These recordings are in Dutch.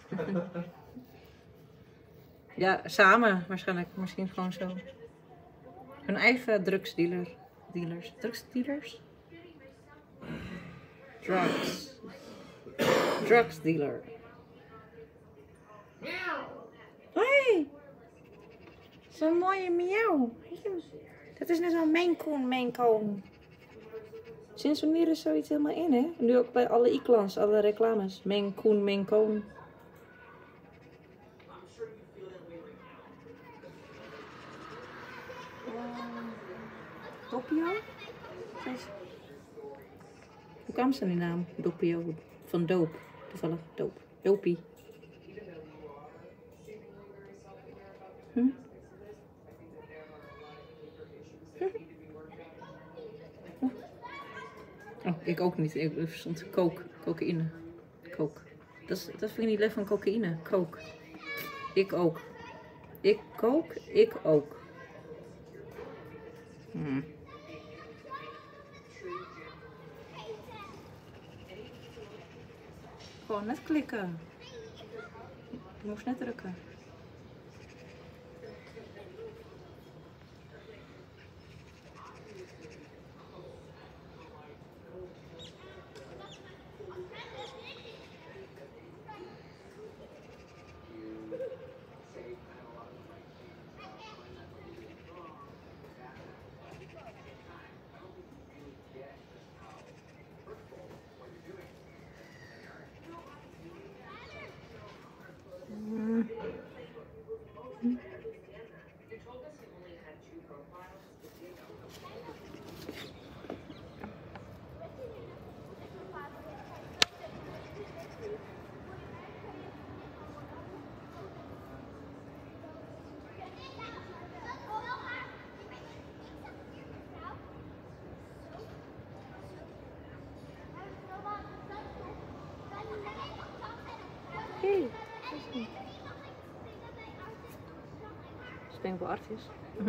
Ja, samen waarschijnlijk. Misschien gewoon zo. Hun eigen drugsdealers. Drugsdealers? Drugsdealer. Hoi! Zo'n mooie miauw. Dat is net zo'n Maine Coon. Sinds wanneer is zoiets helemaal in, hè? Nu ook bij alle e-clans, alle reclames. Maine Coon. Doppio? Hoe kwam ze aan die naam? Doppio. Van doop. Toevallig doop. Dopie. Oh, ik ook niet. Ik stond cocaïne. Coke. Dat vind ik niet leuk van cocaïne. Coke. Ik ook. Ik kook, ik ook. Gewoon net klikken. Je moest net drukken. Hey, ik denk wel artjes.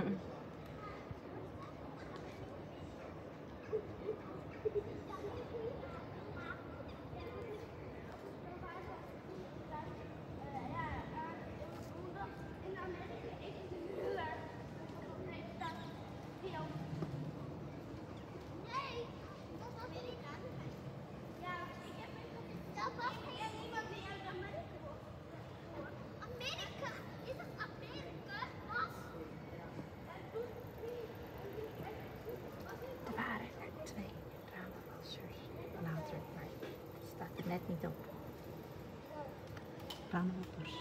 Net niet op. Braamwoppers.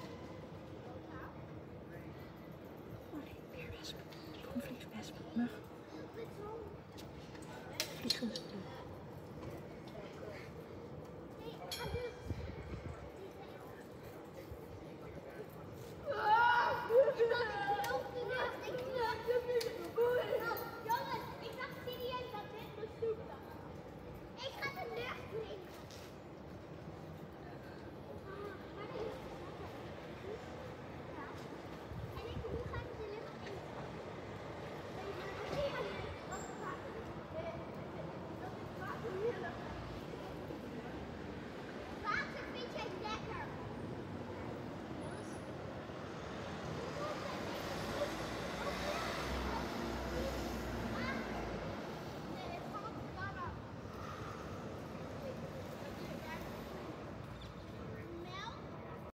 Oh nee, weer wesp. Bromvlieswesp. Mug.